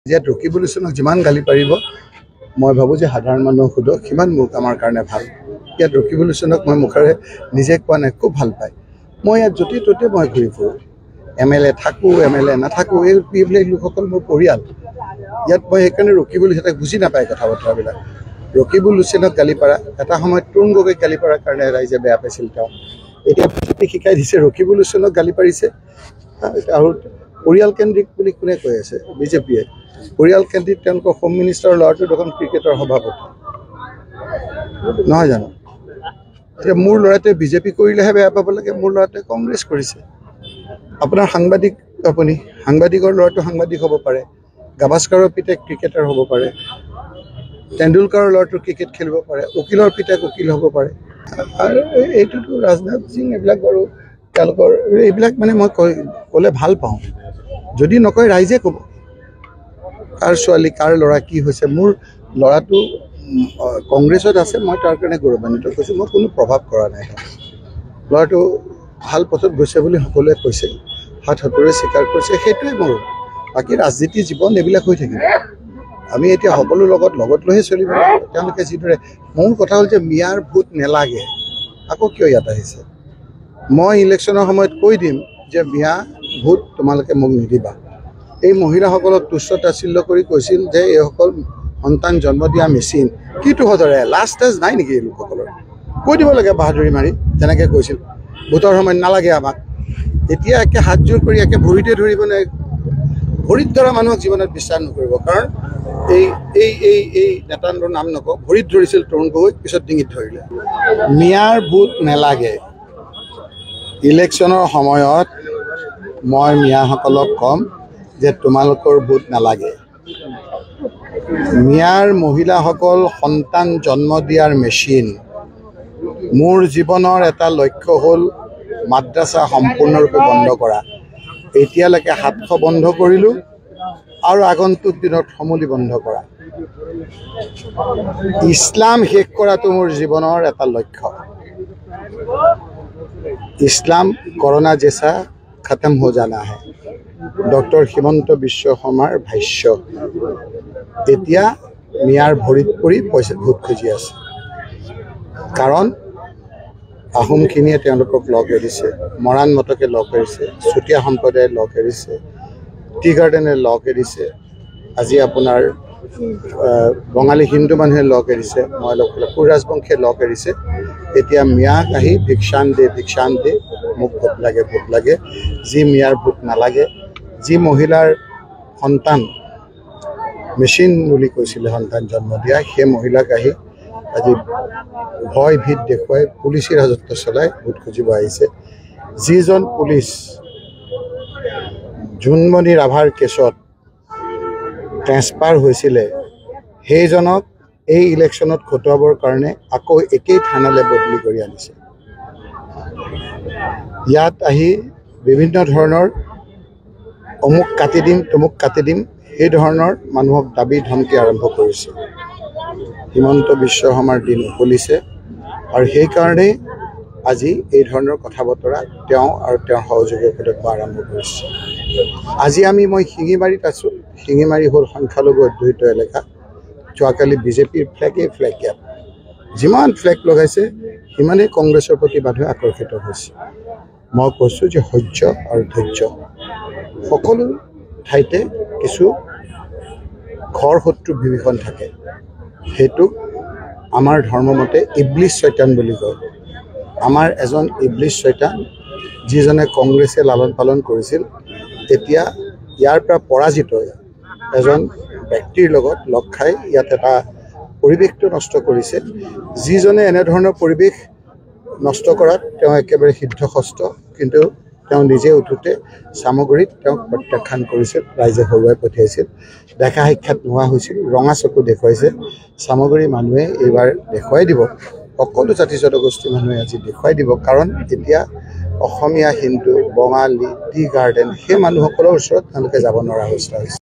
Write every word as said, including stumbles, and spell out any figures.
যে ৰকিবুলচনক যিমান গালি পাৰিব মই ভাবো যে সাধাৰণ মানুহ খুদ কিমান মোক আমাৰ কাৰণে ভাল ইয়াত ৰকিবুলচনক মই মুখৰে নিজে কোৱা নাই খুব ভাল পায় মই ইয়াত যতি ততে মই ঘূৰি ফুৰো এমএলএ থাকো এমএলএ নাথাকো এই পিবলে লোকসকল মোৰ পৰিয়াল ইয়াত মই সেইকাৰণে ৰকিবুলচনক বুজি নাপায় কথা বতৰাবিলাক ৰকিবুলচনক গালি পাৰা এটা সময়ত তৰুণ গগৈ গালি পাৰাৰ কাৰণে ৰাইজে বেয়া পাইছিল তেওঁ এতিয়া শিকাই দিছে ৰকিবুলচনক গালি পাৰিছে আৰু পৰিয়াল কেন্দ্ৰিক বুলি কোনে কৈ আছে বিজেপিয়ে পৰিয়াল কেন্দ্ৰিক তেওঁলোকৰ হোম মিনিষ্টাৰৰ ল'ৰাটো দেখোন ক্ৰিকেটৰ সভাপতি নহয় জানো এতিয়া মোৰ ল'ৰাটোৱে বিজেপি কৰিলেহে বেয়া পাব লাগে মোৰ ল'ৰাটোৱে কংগ্ৰেছ কৰিছে আপোনাৰ সাংবাদিক আপুনি সাংবাদিকৰ ল'ৰাটো সাংবাদিক হ'ব পাৰে গাভাস্কাৰৰ পিতেক ক্ৰিকেটাৰ হ'ব পাৰে তেণ্ডুলকাৰৰ ল'ৰাটো ক্ৰিকেট খেলিব পাৰে উকিলৰ পিতেক উকিল হ'ব পাৰে আৰু এইটোতো ৰাজনাথ সিং এইবিলাক বাৰু তেওঁলোকৰ এইবিলাক মানে মই ক'লে ভাল পাওঁ যদি নকয় ৰাইজে ক'ব কাৰ ছোৱালী কাৰ ল'ৰা কি হৈছে মোৰ ল'ৰাটো কংগ্ৰেছত আছে মই তাৰ কাৰণে গৌৰৱান্বিত কৈছোঁ মই কোনো প্ৰভাৱ কৰা নাই ল'ৰাটো ভাল পথত গৈছে বুলি সকলোৱে কৈছে হাত হাতৰে স্বীকাৰ কৰিছে সেইটোৱে মোৰ বাকী ৰাজনীতি জীৱন এইবিলাক হৈ থাকিব আমি এতিয়া সকলো লগত লগত লৈহে চলিব তেওঁলোকে যিদৰে মোৰ কথা হ'ল যে মিয়াৰ ভোট নেলাগে আকৌ কিয় ইয়াত আহিছে মই ইলেকশ্যনৰ সময়ত কৈ দিম যে মিয়া ভোট তোমালোকে মোক নিদিবা এই মহিলাসকলক তুচ্ছ তাচ্ছিল্য কৰি কৈছিল যে এইসকল সন্তান জন্ম দিয়া মেচিন কিটো সদৰে লাষ্ট ষ্টেজ নাই নেকি এই লোকসকলৰ কৈ দিব লাগে বাহাদুৰি মাৰি যেনেকৈ কৈছিল ভোটৰ সময়ত নালাগে আমাক এতিয়া একে হাতযোৰ কৰি একে ভৰিতে ধৰিব নে ভৰিত ধৰা মানুহক জীৱনত বিশ্বাস নকৰিব কাৰণ এই এই এই এই নেতাৰ নাম নকওঁ ভৰিত ধৰিছিল তৰুণ গগৈক পিছত ডিঙিত ধৰিলে মিয়াৰ ভোট নেলাগে ইলেকশ্যনৰ সময়ত মই মিয়াসকলক ক'ম যে তোমালোকৰ ভোট নালাগে মিয়াৰ মহিলাসকল সন্তান জন্ম দিয়াৰ মেচিন মোৰ জীৱনৰ এটা লক্ষ্য হ'ল মাদ্ৰাছা সম্পূৰ্ণৰূপে বন্ধ কৰা এতিয়ালৈকে সাতশ বন্ধ কৰিলোঁ আৰু আগন্তুক দিনত সমূলি বন্ধ কৰা ইছলাম শেষ কৰাটো মোৰ জীৱনৰ এটা লক্ষ্য ইছলাম কৰোনা জেচা খতম হৈ জানা হে ডক্টৰ হিমন্ত বিশ্ব শৰ্মাৰ ভাষ্য এতিয়া মিয়াৰ ভৰিত পৰি পইচা ভোট খুজি আছে কাৰণ আহোমখিনিয়ে তেওঁলোকক লগ এৰিছে মৰাণ মটকে লগ এৰিছে চুতীয়া সম্প্ৰদায়ে লগ এৰিছে টি গাৰ্ডেনে লগ এৰিছে আজি আপোনাৰ বঙালী হিন্দু মানুহে লগ এৰিছে মই লগ কোৰ ৰাজবংশীয়ে লগ এৰিছে এতিয়া মিয়াক আহি ভিক্ষান দে ভিক্ষান দে মোক ভোট লাগে ভোট লাগে যি মিয়াৰ ভোট নালাগে যি মহিলাৰ সন্তান মেচিন বুলি কৈছিলে সন্তান জন্ম দিয়া সেই মহিলাক আহি আজি ভয় ভীত দেখুৱাই পুলিচী ৰাজত্ব চলাই ভোট খুজিব আহিছে যিজন পুলিচ জোনমণি ৰাভাৰ কেছত ট্ৰেন্সফাৰ হৈছিলে সেইজনক এই ইলেকশ্যনত খটুৱাবৰ কাৰণে আকৌ একেই থানালৈ বদলি কৰি আনিছে ইয়াত আহি বিভিন্ন ধৰণৰ অমুক কাটি দিম তমুক কাটি দিম সেই ধৰণৰ মানুহক দাবী ধমকি আৰম্ভ কৰিছে হিমন্ত বিশ্ব শৰ্মাৰ দিন উকলিছে আৰু সেইকাৰণেই আজি এই ধৰণৰ কথা বতৰা তেওঁ আৰু তেওঁৰ সহযোগীসকলে কোৱা আৰম্ভ কৰিছে আজি আমি মই শিঙিমাৰীত আছোঁ শিঙিমাৰী হ'ল সংখ্যালঘু অধ্যুষিত এলেকা যোৱাকালি বিজেপিৰ ফ্লেগেই ফ্লেগ ইয়াত যিমান ফ্লেগ লগাইছে সিমানেই কংগ্ৰেছৰ প্ৰতি মানুহে আকৰ্ষিত হৈছে মই কৈছোঁ যে সহ্য আৰু ধৈৰ্য সকলো ঠাইতে কিছু ঘৰ শত্ৰু বিভীষণ থাকে সেইটোক আমাৰ ধৰ্মমতে ইবলিছ শয়তান বুলি কয় আমাৰ এজন ইবলিছ শয়তান যিজনে কংগ্ৰেছে লালন পালন কৰিছিল এতিয়া ইয়াৰ পৰা পৰাজিত এজন ব্যক্তিৰ লগত লগ খাই ইয়াত এটা পৰিৱেশটো নষ্ট কৰিছে যিজনে এনেধৰণৰ পৰিৱেশ নষ্ট কৰাত তেওঁ একেবাৰে সিদ্ধহস্ত কিন্তু তেওঁ নিজে উঠোতে সামগ্ৰীত তেওঁক প্ৰত্যাখ্যান কৰিছিল ৰাইজে হৰুৱাই পঠিয়াইছিল দেখা সাক্ষাৎ নোহোৱা হৈছিল ৰঙা চকু দেখুৱাইছে সামগ্ৰী মানুহে এইবাৰ দেখুৱাই দিব সকলো জাতি জনগোষ্ঠী মানুহে আজি দেখুৱাই দিব কাৰণ এতিয়া অসমীয়া হিন্দু বঙালী টি গাৰ্ডেন সেই মানুহসকলৰ ওচৰত তেওঁলোকে যাব নোৱাৰা অৱস্থা হৈছে